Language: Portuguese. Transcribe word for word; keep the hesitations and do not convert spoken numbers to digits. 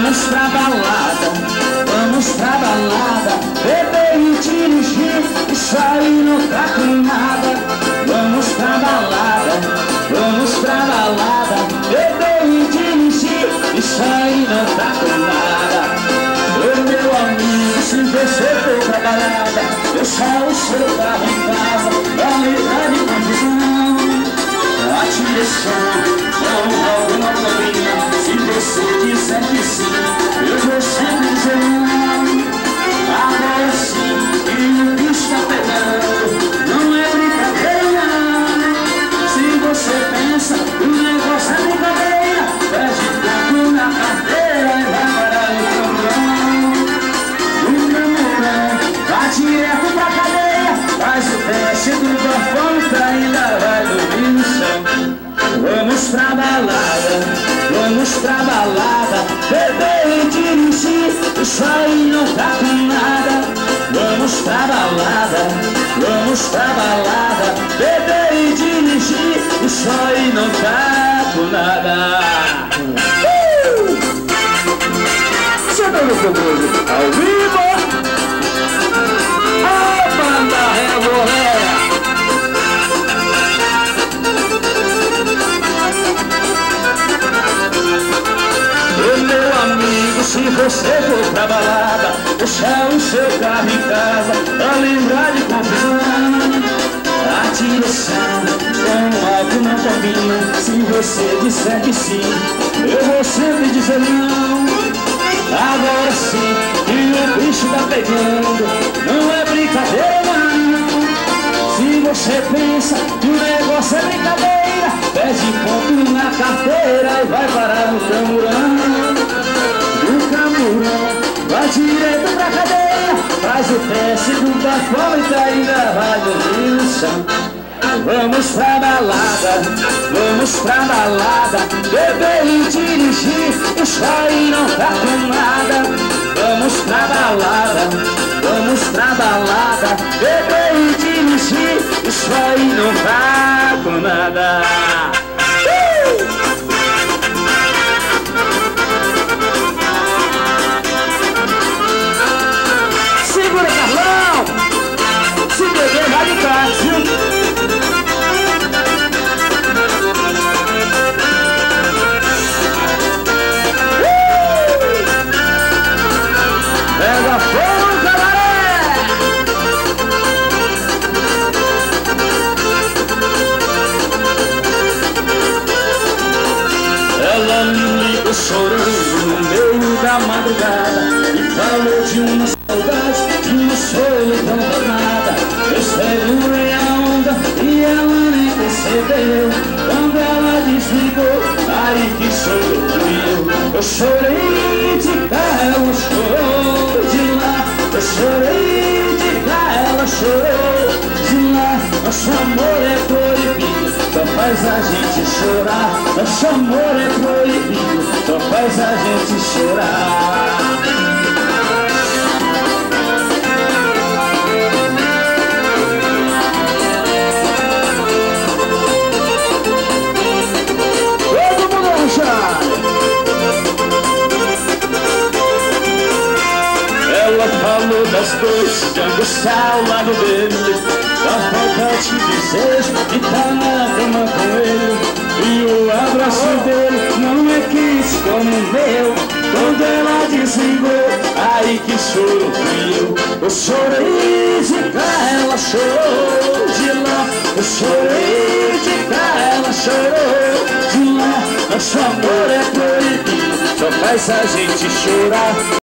Vamos pra balada, vamos pra balada, beber e dirigir, isso aí não tá com nada. Vamos pra balada, vamos pra balada, beber e dirigir, isso aí não tá com nada. Ô meu amigo, se você for pra balada, deixa o seu carro em casa, pra livrar de confusão. Atire som, com alguma cobrinha, se você disser que sim, eu vou sempre dizer não. Agora sim, e o bicho tá pegando, não é brincadeira. Se você pensa, o negócio é brincadeira, pede tempo na carteira e vai parar o caminhão. O caminhão vai direto pra cadeia, faz o teste do bafômetro, ainda vai dormir no chão. Vamos pra balada, vamos pra balada, beber e dirigir, isso aí não tá com nada. Vamos pra balada, vamos pra balada, beber e dirigir, isso aí não tá com nada. Uh! Chegou no Fogoso, ao vivo, a banda Rebolé. Meu amigo, se você for pra balada, deixar o seu carro em casa, pra livrar de confusão. A direção com algo não combina, se você disser que sim, eu vou sempre dizer não. Agora sim, que o bicho tá pegando, não é brincadeira não. Se você pensa que o negócio é brincadeira, pede ponto na carteira e vai parar no camburão. O camburão vai direto pra cadeia, faz o teste do bafômetro e ainda vai dormir no chão. Vamos pra balada, vamos pra balada, beber e dirigir, isso aí não tá com nada. Vamos pra balada, vamos pra balada, beber e dirigir, isso aí não tá com nada. Uh! Segura, Carlão! Se beber, vai de táxi. Pega fogo, cabaré! Ela me ligou chorando no meio da madrugada e falou de uma saudade, de uma solidão danada. Eu segurei a onda e ela nem percebeu. Quando ela desligou, aí que chorou eu. Eu chorei de cá, ela chorou de lá. Eu chorei de cá, ela chorou de lá. Nosso amor é proibido, só faz a gente chorar. Nosso amor é proibido, só faz a gente chorar. Ela falou das dores de angustar ao lado dele, da falta de desejo de estar na cama com ele. E o abraço dele não é quente como o meu. Quando ela desligou, aí que choro fui eu. Eu chorei de cá, ela chorou de lá. Eu chorei de cá, ela chorou de lá. Nosso amor é proibido, só faz a gente chorar.